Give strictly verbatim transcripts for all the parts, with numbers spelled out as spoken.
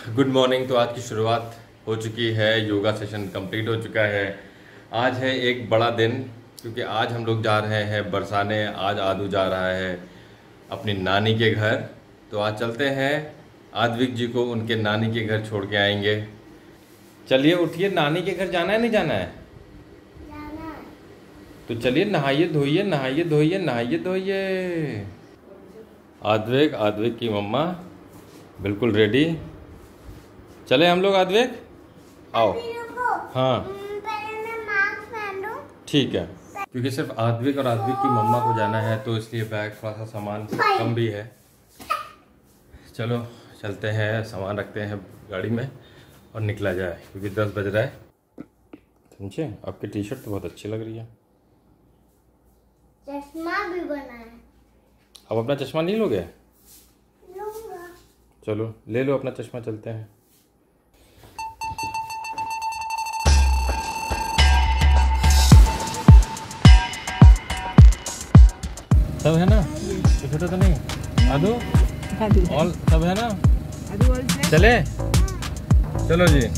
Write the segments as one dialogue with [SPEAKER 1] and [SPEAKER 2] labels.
[SPEAKER 1] Good morning. तो आज की शुरुआत हो चुकी है, योगा सेशन कंप्लीट हो चुका है। आज है एक बड़ा दिन क्योंकि आज हम लोग जा रहे हैं बरसाने। आज आदू जा रहा है अपनी नानी के घर। तो आज चलते हैं, आद्विक जी को उनके नानी के घर छोड़ के आएंगे। चलिए उठिए, नानी के घर जाना है नहीं जाना है?
[SPEAKER 2] जाना है।
[SPEAKER 1] तो चलिए नहाइए धोइए नहाइए धोइए नहाइए धोइए। आद्विक आद्विक की मम्मा बिल्कुल रेडी। चले हम लोग आद्विक, आओ।
[SPEAKER 2] अभी रुको।
[SPEAKER 1] हाँ
[SPEAKER 2] पहले मैं मास्क पहन लूं।
[SPEAKER 1] ठीक है, क्योंकि सिर्फ आद्विक और आद्विक की मम्मा को जाना है तो इसलिए बैग थोड़ा सा सामान कम भी है। चलो चलते हैं, सामान रखते हैं गाड़ी में और निकला जाए क्योंकि दस बज रहा है। समझे? आपकी टी शर्ट तो बहुत अच्छी लग रही है।
[SPEAKER 2] चश्मा भी बना है।
[SPEAKER 1] अब अपना चश्मा नहीं लोगे?
[SPEAKER 2] लूंगा।
[SPEAKER 1] चलो ले लो अपना चश्मा, चलते हैं। सब है ना? छोटा तो नहीं? आदू ऑल सब है ना? चले चलो जी।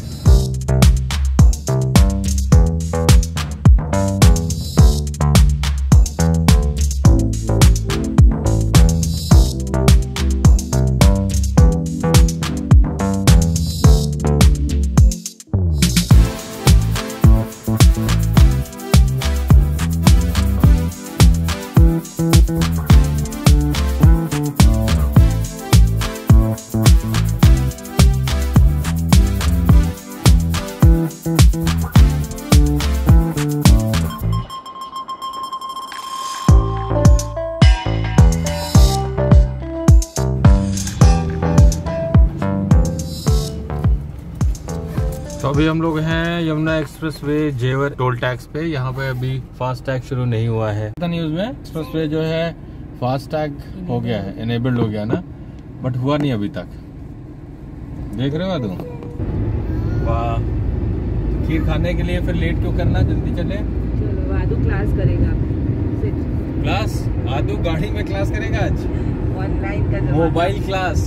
[SPEAKER 1] तो अभी हम लोग हैं यमुना एक्सप्रेस वे जेवर टोल टैक्स पे। यहाँ पे अभी फास्ट टैग शुरू नहीं हुआ है। पता नहीं उसमें एक्सप्रेस वे जो है फास्ट टैग हो गया है, एनेबल्ड हो गया ना, बट हुआ नहीं अभी तक। देख रहे हो तुम? वाह, खीर खाने के लिए फिर लेट क्यों करना, जल्दी चले।
[SPEAKER 3] चलो आदू क्लास करेगा।
[SPEAKER 1] क्लास? आदू गाड़ी में क्लास करेगा आज?
[SPEAKER 3] ऑनलाइन का
[SPEAKER 1] मोबाइल क्लास।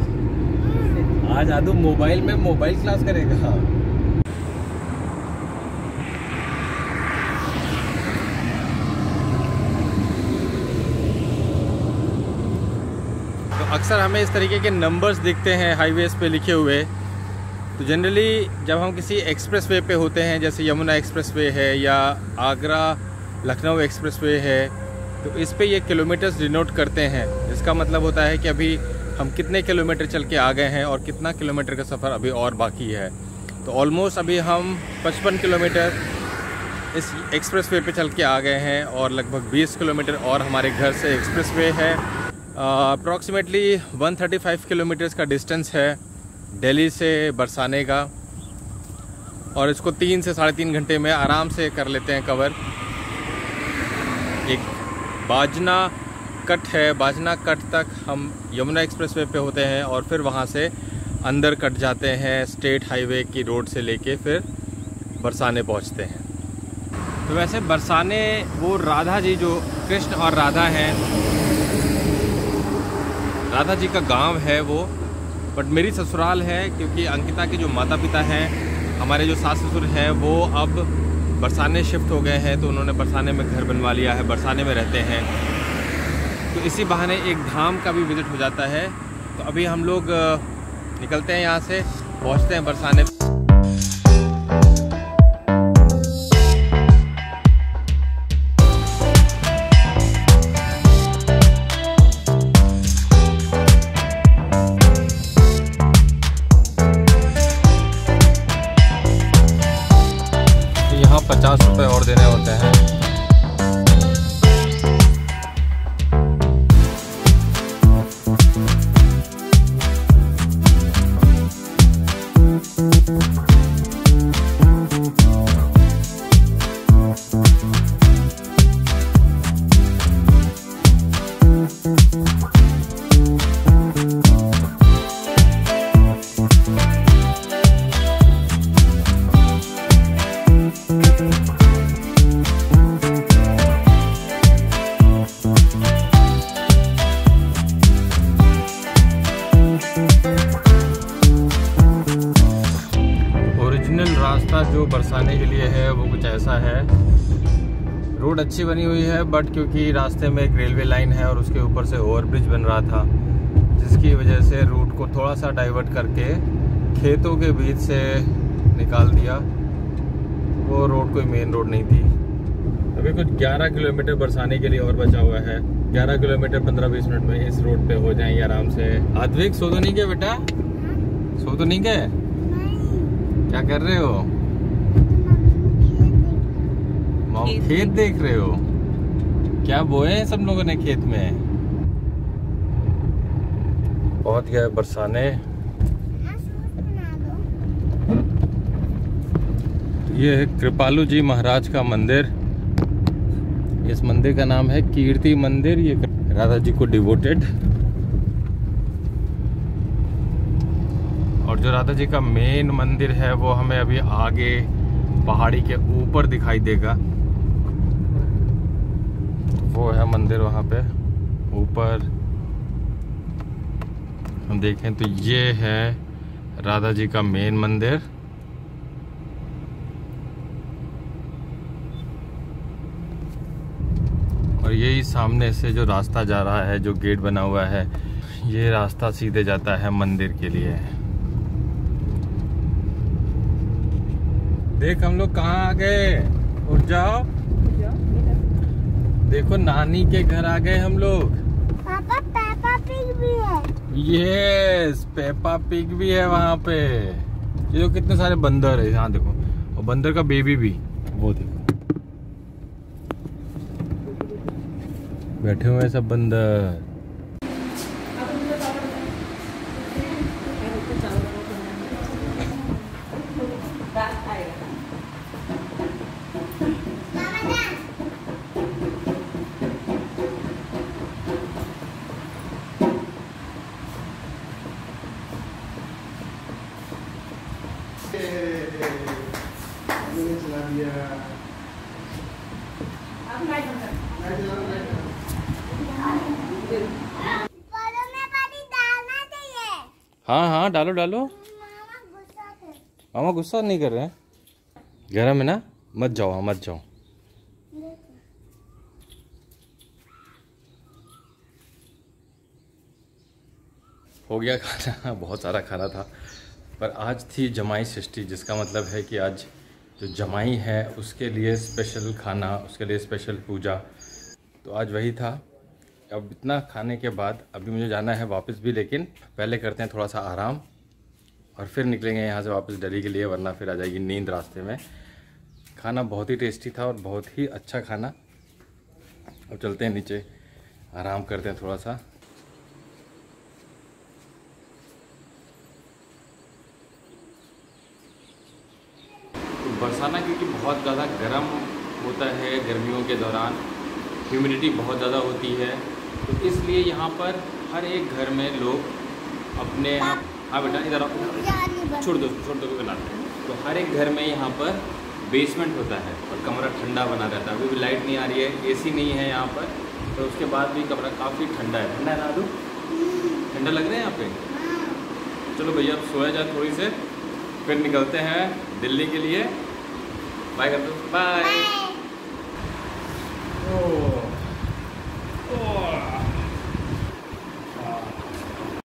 [SPEAKER 1] आज आदू मोबाइल में मोबाइल क्लास करेगा। तो अक्सर हमें इस तरीके के नंबर्स दिखते हैं हाईवेज पे लिखे हुए। तो जनरली जब हम किसी एक्सप्रेस वे पे होते हैं, जैसे यमुना एक्सप्रेस वे है या आगरा लखनऊ एक्सप्रेस वे है, तो इस पे ये किलोमीटर्स डिनोट करते हैं। इसका मतलब होता है कि अभी हम कितने किलोमीटर चल के आ गए हैं और कितना किलोमीटर का सफ़र अभी और बाकी है। तो ऑलमोस्ट अभी हम पचपन किलोमीटर इस एक्सप्रेस वे पे चल के आ गए हैं और लगभग बीस किलोमीटर और हमारे घर से एक्सप्रेस वे है। अप्रॉक्सीमेटली एक सौ पैंतीस किलोमीटर्स का डिस्टेंस है दिल्ली से बरसाने का, और इसको तीन से साढ़े तीन घंटे में आराम से कर लेते हैं कवर। एक बाजना कट है, बाजना कट तक हम यमुना एक्सप्रेस वे पे होते हैं और फिर वहाँ से अंदर कट जाते हैं स्टेट हाईवे की रोड से लेके फिर बरसाने पहुँचते हैं। तो वैसे बरसाने वो राधा जी, जो कृष्ण और राधा हैं, राधा जी का गांव है वो, बट मेरी ससुराल है क्योंकि अंकिता के जो माता पिता हैं, हमारे जो सास ससुर हैं, वो अब बरसाने शिफ्ट हो गए हैं। तो उन्होंने बरसाने में घर बनवा लिया है, बरसाने में रहते हैं। तो इसी बहाने एक धाम का भी विजिट हो जाता है। तो अभी हम लोग निकलते हैं यहाँ से, पहुँचते हैं बरसाने। यहाँ पचास रुपये और देने होते हैं। रास्ता जो बरसाने के लिए है वो कुछ ऐसा है। रोड अच्छी बनी हुई है बट क्योंकि रास्ते में एक रेलवे लाइन है और उसके ऊपर से ओवरब्रिज बन रहा था, जिसकी वजह से रूट को थोड़ा सा डाइवर्ट करके खेतों के बीच से निकाल दिया। वो रोड कोई मेन रोड नहीं थी। अभी कुछ ग्यारह किलोमीटर बरसाने के लिए और बचा हुआ है। ग्यारह किलोमीटर पंद्रह बीस मिनट में इस रोड पे हो जाएंगे आराम से। आद्विक सो तो नहीं गए बेटा? सो तो नहीं गए? क्या कर रहे हो? मॉम खेत देख रहे हो? क्या बोए हैं सब लोगों ने खेत में? पहुंच गए बरसाने। ये है कृपालू जी महाराज का मंदिर। इस मंदिर का नाम है कीर्ति मंदिर। ये राधा जी को डिवोटेड। और जो राधा जी का मेन मंदिर है वो हमें अभी आगे पहाड़ी के ऊपर दिखाई देगा। वो है मंदिर वहां पे ऊपर। हम देखें तो ये है राधा जी का मेन मंदिर। और यही सामने से जो रास्ता जा रहा है, जो गेट बना हुआ है, ये रास्ता सीधे जाता है मंदिर के लिए। देख हम लोग कहाँ आ गए। उठ जाओ। देखो नानी के घर आ गए हम लोग।
[SPEAKER 2] पापा पेपा पिग भी है।
[SPEAKER 1] यस पेपा पिग भी है वहाँ पे। ये जो कितने सारे बंदर है यहाँ देखो, और बंदर का बेबी भी वो देखो बैठे हुए हैं सब बंदर। हाँ हाँ डालो डालो।
[SPEAKER 2] मामा गुस्सा थे।
[SPEAKER 1] मामा गुस्सा नहीं कर रहे हैं। गरम है ना, मत जाओ मत जाओ। हो गया खाना। बहुत सारा खाना था पर आज थी जमाई षष्ठी, जिसका मतलब है कि आज जो जमाई है उसके लिए स्पेशल खाना, उसके लिए स्पेशल पूजा। तो आज वही था। अब इतना खाने के बाद अभी मुझे जाना है वापस भी, लेकिन पहले करते हैं थोड़ा सा आराम और फिर निकलेंगे यहाँ से वापस दिल्ली के लिए, वरना फिर आ जाएगी नींद रास्ते में। खाना बहुत ही टेस्टी था और बहुत ही अच्छा खाना। अब चलते हैं नीचे, आराम करते हैं थोड़ा सा। बरसाना क्योंकि बहुत ज़्यादा गर्म होता है गर्मियों के दौरान, ह्यूमिडिटी बहुत ज़्यादा होती है, तो इसलिए यहाँ पर हर एक घर में लोग अपने यहाँ, हाँ बेटा इधर आओ, छोड़ दो छोड़ दो के लाते हैं। तो हर एक घर में यहाँ पर बेसमेंट होता है और कमरा ठंडा बना रहता है। अभी भी लाइट नहीं आ रही है, एसी नहीं है यहाँ पर, तो उसके बाद भी कमरा काफ़ी ठंडा है। ठंडा है ना आदू? ठंडा लग रहा है यहाँ पे। चलो भैया अब सोया जाए थोड़ी से, फिर निकलते हैं दिल्ली के लिए। बाय कर दो, बाय।